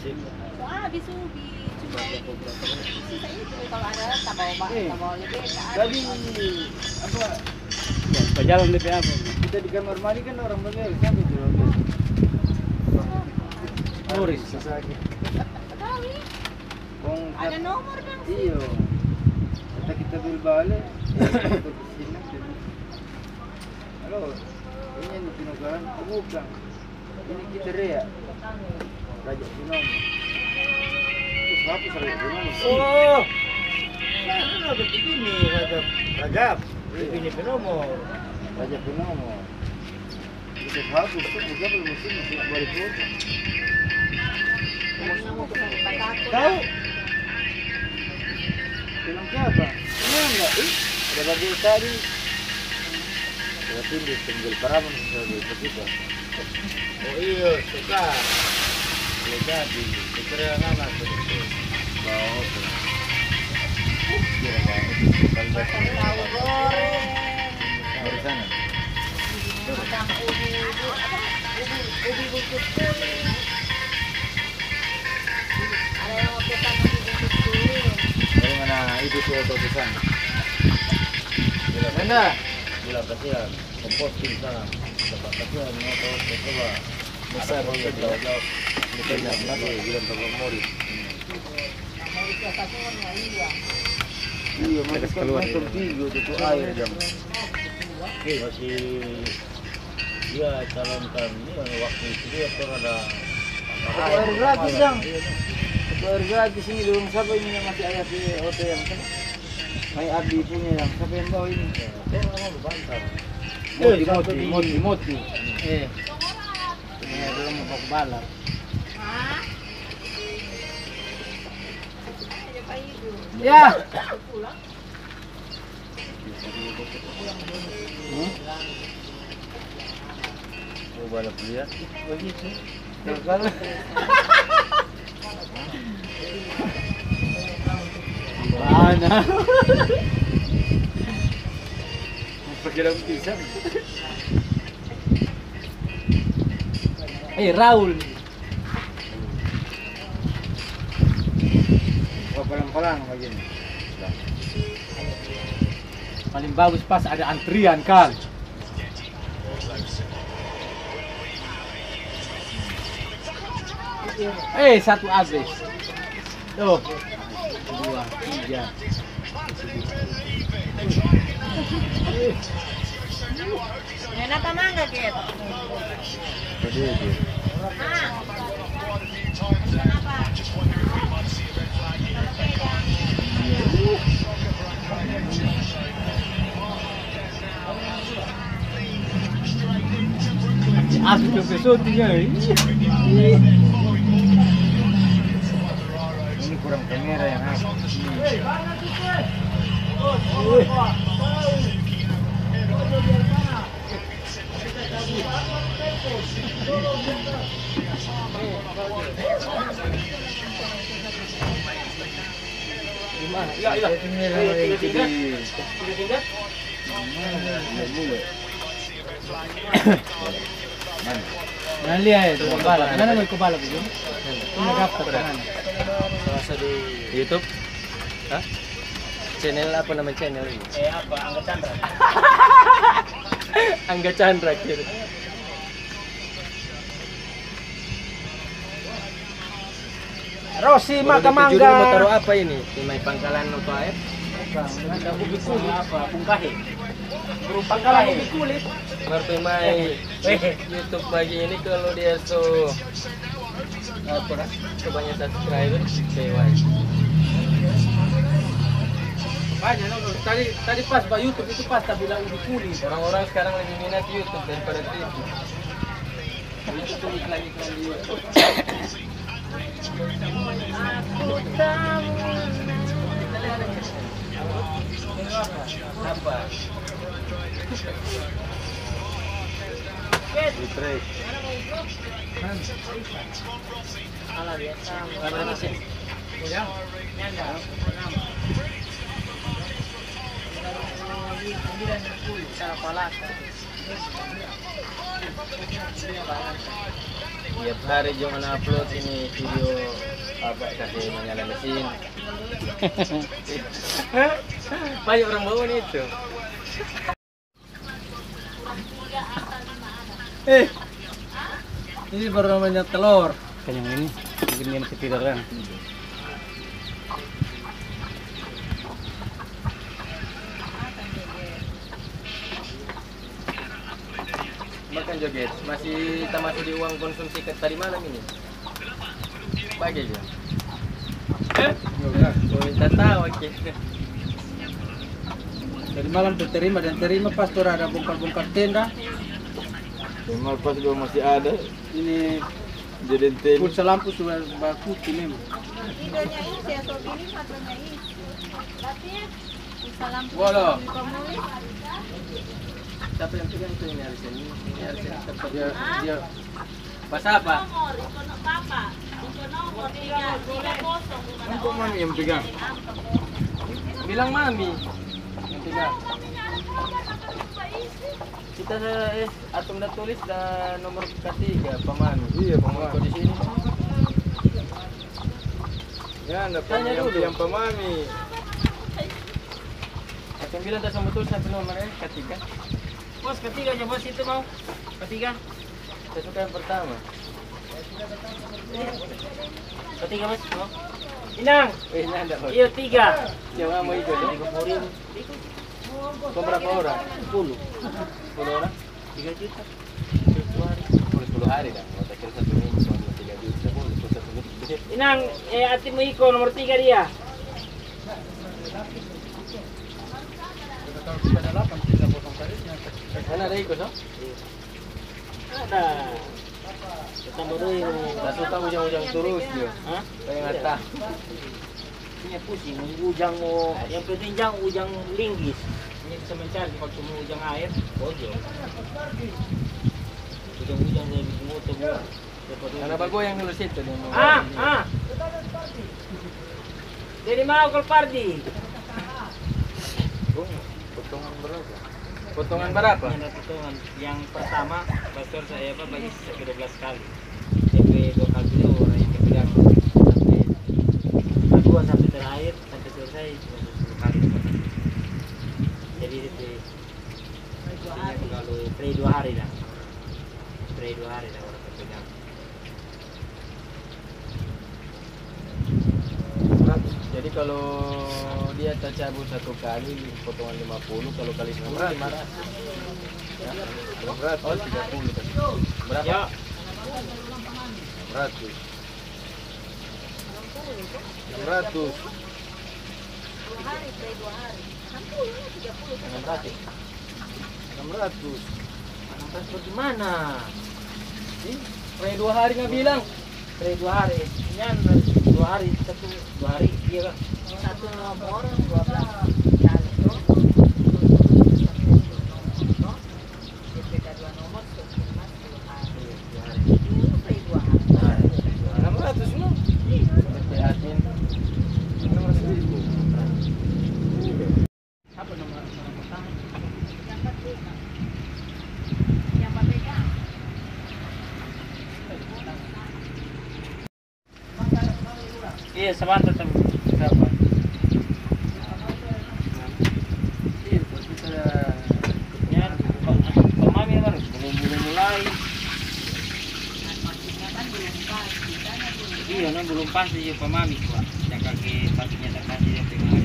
Sip. Habis ubi cuma sisa itu kalau ada tambah lebih Tadi apa? Berjalan DP apa? Kita di kamar mandi kan orang bengkel siapa itu orang bengkel? Nuris. ada nomor kan? Iya. Kita bil balik. Kita ke sini. Halo. Ini yang digunakan bukan. Ini kita rea. Raja Binomo. Terus apa Raja Binomo? Oh. Nah, begini Rajab. Ini Binomo. Raja Binomo. Itu bagus tuh, juga belum musim masih balik foto. Tahu? Film siapa? Ini enggak? Ada bagi tadi. Berarti di pinggir Paraman sesuatu kita. Oh iya, suka. Jadi, pikiran anak itu. Bawa tuh. Tahu goreng. Dari sana. Udang ubi bungkus kuning. Ada yang mau pesan ubi bungkus kuning. Dari mana itu foto di sana? Mana? Bilang kasihan, komposting sana. Dapat kasihan, motor, coba. Besar jauh-jauh. Bukannya lagi bilang Bapak Moris. Mau satu iya. Iya, masih keluar tiga itu air jam. Masih dia calonkan ini waktu itu dia pernah ada Air gratis dong. Air gratis ini dong. Siapa ini yang masih ayat di hotel yang sana? Mai Abi punya yang siapa yang bawa ini? orang bantar. Moti. Ini belum mau ke balap. Ya. Mau balap dia. Begitu. Mana? Perkiraan pisang. Raul. Oh, pelan-pelan begini. Paling bagus pas ada antrian kan. Satu habis. Tuh. 2, 3. Enak apa enggak gitu? Aku besok tinggal. Ini kurang kamera yang aku. Gimana? Ya. Mana lihat itu kepala? Mana mau kepala itu? Ini daftar kan? Selasa di YouTube. Hah? Channel apa nama channel ini? Apa? Angga Chandra. Angga Chandra gitu. Rosi Mau mangga. taruh apa ini? Timai pangkalan atau air? Ada ubi kulit apa? Pungkahe. Pangkalan ubi kulit. Marpemai YouTube pagi ini kalau dia banyak subscriber sewa. Banyak tadi pas Pak YouTube itu pas tak bilang ubi kulit. Orang-orang sekarang lebih minat YouTube daripada TV. Itu iklan-iklan di YouTube. Apa? Refresh. Ala biasa. Berapa sih? Ya. Cara pola. Tiap hari jangan upload ini video apa kasih menyala mesin. Banyak orang bawa nih itu. Ini baru namanya telur. Kan yang ini, mungkin dia masih tidur kan. Makan joget, masih termasuk di uang konsumsi tadi malam ini. Pagi aja. Oh, minta tahu, oke. Dari malam terima dan terima pas tuh ada bongkar-bongkar tenda. Cuma pas gua masih ada Ini jadi tim. pulsa lampu sudah baku memang. Videonya ini saya ini matanya ini. Berarti ya bisa lampu. Waduh. Pemulis. Tapi yang pegang itu ini harusnya ini harusnya tetap Dia pas apa? Kok mami yang pegang? bilang mami yang pegang. Kita atom dah tulis dan nomor ketiga pemami. Iya, Nomor pemami. di sini. Ya, anda Tanya dulu. yang pemami. Atom bilang dah sama betul satu nomor ketiga. Bos ketiga aja bos itu mau. Ketiga. Saya suka yang pertama. Ketiga mas mau. Inang. Ini ada bos. Iya 3. Jangan mau ikut. Kau berapa orang? 10. 10 orang? 3 juta. 10 hari dah. Mau tak kira 1 minggu cuma 3 juta boleh. 1 minggu. Inang, hati mau ikut nomor 3 dia. Mana ada ikut, so? Ada. Kita baru Tak suka ujang-ujang terus dia. Hah? Pengen atas. Punya pusing, ujang mau yang penting jang ujang linggis. Ini bisa mencari kalau cuma ujang air, bojo. Ujang-ujang dari motor gua. Karena bagus yang nulis itu dia. Jadi mau kalau Pardi. Potongan berapa? Potongan berapa? Ada potongan. Yang pertama, pastor saya bagi 12 kali. DP 2 kali itu orang yang pegang sampai kedua sampai terakhir sampai selesai 10 kali. Jadi DP kalau pre 2 hari dah. Pre 2 hari dah orang pegang. Jadi kalau dia tercabut 1 kali potongan 50, kalau kali 10 500. Ya. Oh 30 kan. Berapa? Ya. 100. 600. 2 hari, pre 2 hari. 60 30 600. 600. Bagaimana? Pre 2 hari nggak bilang. Pre 2 hari. Yan 2 hari, 2 hari iya kan? satu nomor 12 kali. DP 2 nomor 10 hari. Ini pre 2 hari. 600 no? Hati-hatiin. 600.000. Apa nomor pertama? Yang ketiga. Yang pegang. Iya, sebentar tapi berapa? Iya, kita ya pemami baru belum mulai. Iya, belum pasti ya pemami kok. Yang kaki pastinya tak kasih yang pegang.